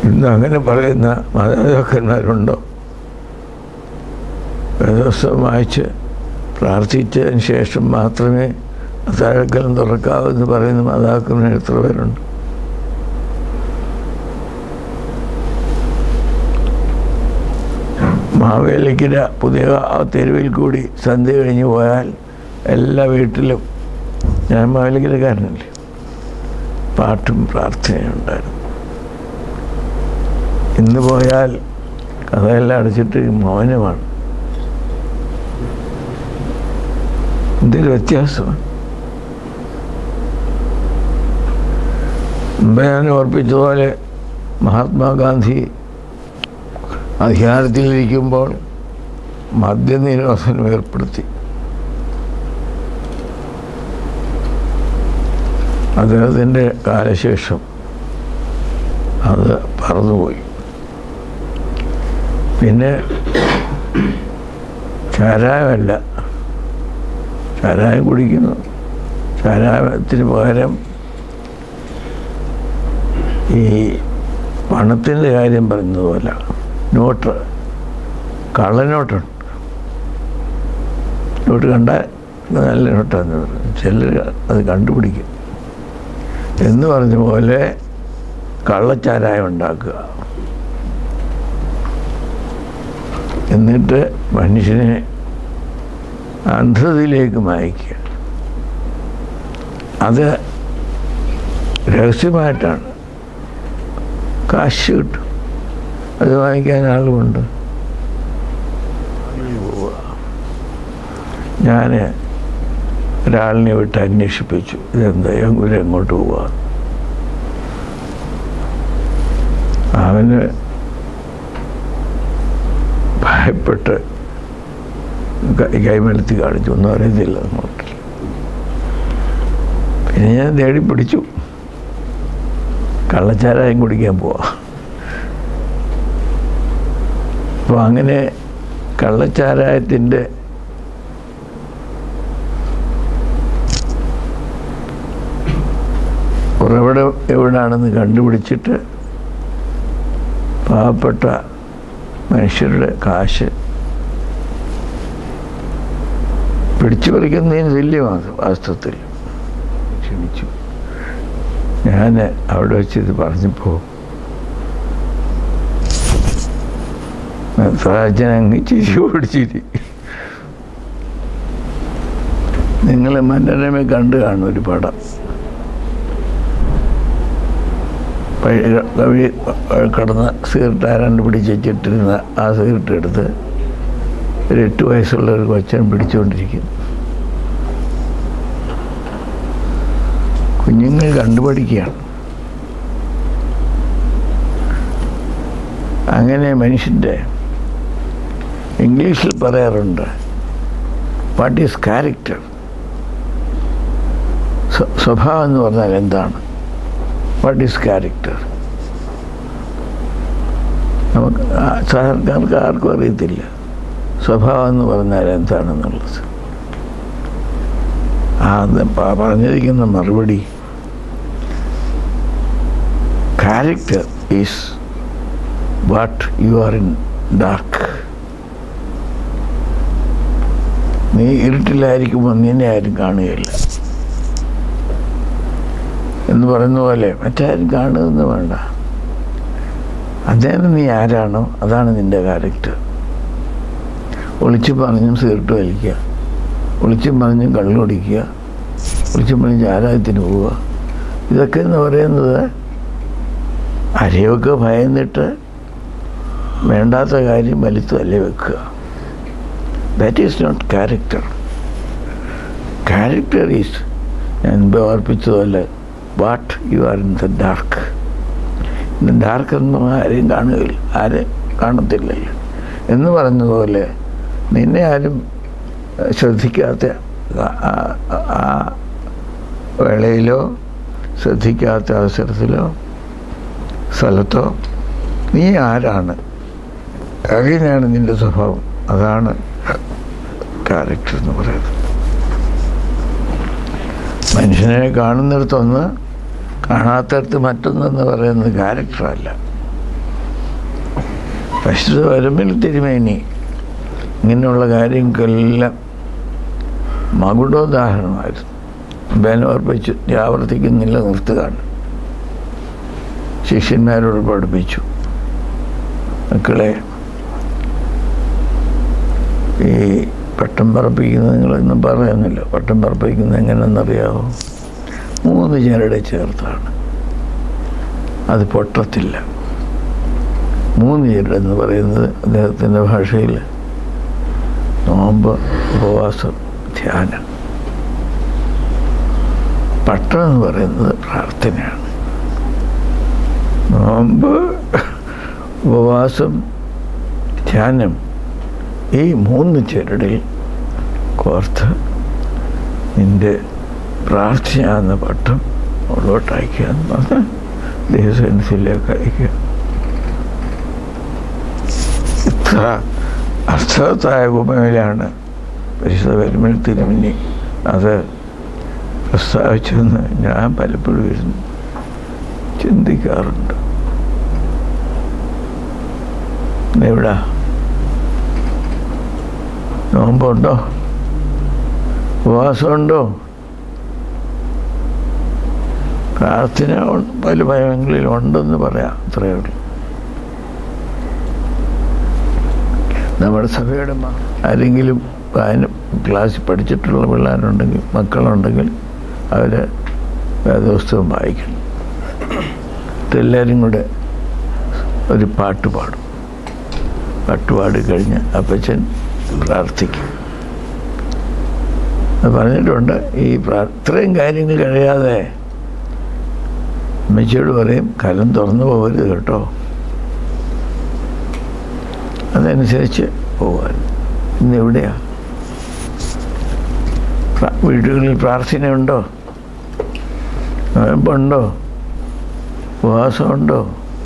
ഇന്ന് അങ്ങനെ പറയുന്ന മാതാപിതാക്കന്മാരുണ്ടോ? വേദപുസ്തകം വായിച്ച് പ്രാർത്ഥിച്ചതിന് ശേഷം മാത്രമേ അത്താഴക്കലം തുറക്കാവൂ എന്ന് പറയുന്ന മാതാപിതാക്കന്മാർ എത്ര പേരുണ്ട്? മാവേലിക്കര പുതിയ തെരുവിൽ കൂടി സന്ധ്യ കഴിഞ്ഞ് പോയാൽ എല്ലാ വീട്ടിലും, ഞാൻ മാവേലിക്കരക്കാരനല്ലേ, പാട്ടും പ്രാർത്ഥനയും ഉണ്ടായിരുന്നു. ഇന്ന് പോയാൽ കഥയെല്ലാം അടച്ചിട്ട് മൗനമാണ്. എന്തൊരു വ്യത്യാസമാണ്. മുമ്പ് ഞാൻ ഓർപ്പിച്ചതുപോലെ മഹാത്മാഗാന്ധി അധികാരത്തിലിരിക്കുമ്പോൾ മദ്യനിരോധനം ഏർപ്പെടുത്തി. അദ്ദേഹത്തിൻ്റെ കാലശേഷം അത് പറന്നുപോയി. പിന്നെ ചാരായമല്ല, ചാരായം കുടിക്കുന്നു. ചാരായത്തിന് പകരം ഈ പണത്തിൻ്റെ കാര്യം പറഞ്ഞതുപോലെ നോട്ട്, കള്ളനോട്ടുണ്ട്. നോട്ട് കണ്ടാൽ നല്ല നോട്ടാന്ന് പറഞ്ഞു, ചിലർ അത് കണ്ടുപിടിക്കും എന്ന് പറഞ്ഞ പോലെ കള്ളച്ചാരായം ഉണ്ടാക്കുക, എന്നിട്ട് മനുഷ്യനെ അന്ധതയിലേക്ക് നയിക്കുക. അത് രഹസ്യമായിട്ടാണ്, കാശ് കിട്ടും, അത് വാങ്ങിക്കാൻ ആളുമുണ്ട്. ഞാൻ ഒരാളിനെ വിട്ട് അന്വേഷിപ്പിച്ചു, ഇതെന്താ ഇവരെങ്ങോട്ട് പോവുക. അവന് ഭയപ്പെട്ട് കൈമെടുത്തി കാണിച്ചു, ഒന്നും അറിയത്തില്ല അങ്ങോട്ട്. പിന്നെ ഞാൻ തേടി പിടിച്ചു, കള്ളച്ചാരായം കുടിക്കാൻ പോവാ. അപ്പോൾ അങ്ങനെ കള്ളച്ചാരായത്തിൻ്റെ ഉറവിടം എവിടാണെന്ന് കണ്ടുപിടിച്ചിട്ട് പാവപ്പെട്ട മനുഷ്യരുടെ കാശ് പിടിച്ചു പറിക്കുന്നതിന് തുല്യമാണ് വാസ്തവത്തിൽ. ക്ഷമിച്ചു. ഞാൻ അവിടെ വെച്ചിത് പറഞ്ഞപ്പോൾ സാഹചര്യങ്ങ് ചിരി ഓടിച്ചിരി. നിങ്ങൾ മനോരമ കണ്ടു കാണും ഒരു പടം, കവി കടന്ന് സിഗരറ്റ് ആരാണ്ട് പിടിച്ച് വെച്ചിട്ടിരുന്ന ആ സിഗരറ്റ് എടുത്ത് ഒരു 8 വയസ്സുള്ള ഒരു കൊച്ചൻ പിടിച്ചുകൊണ്ടിരിക്കുന്നു. കുഞ്ഞുങ്ങൾ കണ്ടുപഠിക്കുകയാണ്. അങ്ങനെ മനുഷ്യൻ്റെ, ഇംഗ്ലീഷിൽ പറയാറുണ്ട്, വാട്ട് ഈസ് ക്യാരക്ടർ? സ്വഭാവം എന്ന് പറഞ്ഞാൽ എന്താണ്? What is character? നമുക്ക് സാധാരണക്കാർക്ക് ആർക്കും അറിയത്തില്ല സ്വഭാവം എന്ന് പറഞ്ഞാൽ എന്താണെന്നുള്ളത്. പറഞ്ഞിരിക്കുന്ന മറുപടി, character is what you are in dark. നീ ഇരുട്ടിലായിരിക്കുമ്പോൾ നിന്നെ ആരും കാണുകയില്ല എന്ന് പറയുന്ന പോലെ മറ്റാരും കാണുമെന്ന് വേണ്ട. അദ്ദേഹം നീ ആരാണോ അതാണ് നിൻ്റെ ക്യാരക്ടർ. ഒളിച്ചു പറഞ്ഞും സിഗരറ്റ് വലിക്കുക, ഒളിച്ചും പറഞ്ഞും കള്ളുടിക്കുക, ഒളിച്ചും പറഞ്ഞും ചാരായത്തിന് പോവുക, ഇതൊക്കെ എന്ന് പറയുന്നത് ആരെയൊക്കെ ഭയന്നിട്ട് വേണ്ടാത്ത കാര്യം വലിച്ചു തല്ലി വെക്കുക. That is not character. Character is, ഞാൻ മുമ്പ് ഓർപ്പിച്ചതുപോലെ, what you are in the dark. ഇന്ന് ഡാർക്ക് എന്ന് ആരെയും കാണുകയില്ല, ആരും കാണത്തില്ലല്ലോ എന്ന് പറഞ്ഞതുപോലെ നിന്നെ ആരും ശ്രദ്ധിക്കാത്ത ആ വേളയിലോ ശ്രദ്ധിക്കാത്ത അവസരത്തിലോ സ്ഥലത്തോ നീ ആരാണ്, എങ്ങനെയാണ് നിൻ്റെ സ്വഭാവം, അതാണ് ക്യാരക്ടർ എന്ന് പറയുന്നത്. മനുഷ്യനെ കാണുന്നിടത്തൊന്ന്, കാണാത്തടത്ത് മറ്റൊന്നെന്ന് പറയുന്നത് ക്യാരക്ടറല്ല. പരിശുദ്ധ പരമൽ തിരുമേനി ഇങ്ങനെയുള്ള കാര്യങ്ങൾക്കെല്ലാം മകുടോദാഹരണമായിരുന്നു. ബേനോർപ്പിച്ച് ആവർത്തിക്കുന്നില്ല, നിർത്തുകയാണ്. ശിഷ്യന്മാരോട് പഠിപ്പിച്ചു, മക്കളെ, ഈ പട്ടം പറപ്പിക്കുന്നത് നിങ്ങളൊന്നും പറയുന്നില്ല. പട്ടം പറപ്പിക്കുന്നത് എങ്ങനെയെന്നറിയാമോ? 3 ചരട് ചേർത്താണ്. അത് പൊട്ടത്തില്ല. 3 ചരടെന്ന് പറയുന്നത് അദ്ദേഹത്തിൻ്റെ ഭാഷയിൽ നോമ്പ്, ഉപവാസം, ധ്യാനം. പട്ടം എന്ന് പറയുന്നത് പ്രാർത്ഥനയാണ്. നോമ്പ്, ഉപവാസം, ധ്യാനം, ഈ 3 ചരടിൽ കോർത്ത് നിൻ്റെ പ്രാർത്ഥനയാകുന്ന പട്ടം ഉള്ളോട്ട് അയക്കുക എന്ന് പറഞ്ഞാൽ ദേവസേനത്തിലേക്ക് അയക്കുക. ഇത്ര അർത്ഥവത്തായ ഉപമയിലാണ് പരിശുദ്ധ പരമൽ തിരുമേനി അത് പ്രസ്താവിച്ചെന്ന് ഞാൻ പലപ്പോഴും ഇരുന്ന് ചിന്തിക്കാറുണ്ട്. എവിടാ നോമ്പുണ്ടോ? ഉപവാസമുണ്ടോ? പ്രാർത്ഥന പല ഭയങ്ങളിൽ ഉണ്ടെന്ന് പറയാം. അത്രയേ ഉള്ളൂ. നമ്മുടെ സഭയുടെ ആരെങ്കിലും ക്ലാസ്സിൽ പഠിച്ചിട്ടുള്ള പിള്ളേരുണ്ടെങ്കിൽ, മക്കളുണ്ടെങ്കിൽ അവർ വേദപുസ്തകം വായിക്കണം. എല്ലാവരും കൂടെ ഒരു പാട്ട് പാടും. പാട്ട് പാടിക്കഴിഞ്ഞ് അപ്പച്ചൻ പ്രാർത്ഥിക്കും. അത് പറഞ്ഞിട്ടുണ്ട്. ഈ ഇത്രയും കാര്യങ്ങൾ കഴിയാതെ അമ്മച്ചിയോട് പറയും, കലം തുറന്നു പോകരുത് കേട്ടോ. അതനുസരിച്ച് പോകാൻ. ഇന്ന് എവിടെയാ? വീടുകളിൽ പ്രാർത്ഥനയുണ്ടോ? നോയമ്പുണ്ടോ? ഉപവാസമുണ്ടോ?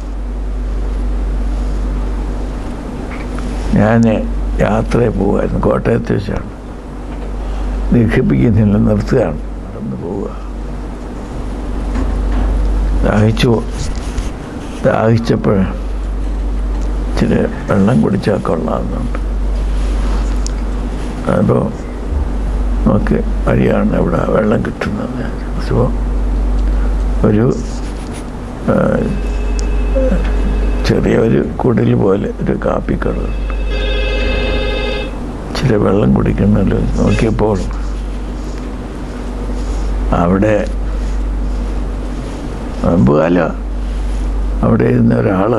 ഞാൻ യാത്രയിൽ പോകുമായിരുന്നു. കോട്ടയത്ത് വെച്ചാണ്. ദീർഘിപ്പിക്കുന്നില്ല, നിർത്തുകയാണ്. നടന്ന് പോവുക. ദാഹിച്ചപ്പോൾ ഇച്ചിരി വെള്ളം കുടിച്ചാൽ കൊള്ളാമെന്നുണ്ട്. അപ്പോൾ നമുക്ക് വഴിയാണ് എവിടെ വെള്ളം കിട്ടുന്നത്. അപ്പോൾ ഒരു ചെറിയൊരു കുടിൽ പോലെ ഒരു കാപ്പിക്കടയുണ്ട്. ഇച്ചിരി വെള്ളം കുടിക്കണമല്ലോ നോക്കിയപ്പോൾ അവിടെ നോമ്പുകാല അവിടെ ഇരുന്ന ഒരാൾ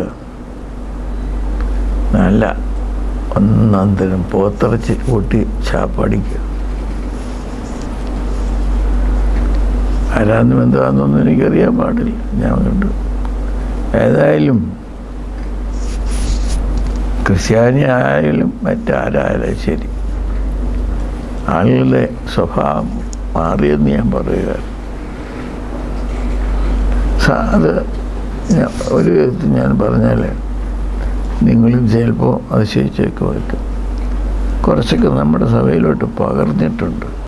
നല്ല ഒന്നാം തരം പോത്തിറച്ചി കൂട്ടി ചാപ്പടിക്കുക. ആരാന്നും എന്താണെന്നൊന്നും എനിക്കറിയാൻ പാടില്ല. ഞാൻ കണ്ടു. ഏതായാലും ക്രിസ്ത്യാനി ആയാലും മറ്റാരായാലും ശരി, ആളുകളുടെ സ്വഭാവം മാറിയെന്ന് ഞാൻ പറയുക. അത് ഒരു വിധത്തിൽ ഞാൻ പറഞ്ഞാൽ നിങ്ങളും ചിലപ്പോൾ അതിശയിച്ചൊക്കെ വയ്ക്കും. കുറച്ചൊക്കെ നമ്മുടെ സഭയിലോട്ട് പകർന്നിട്ടുണ്ട്.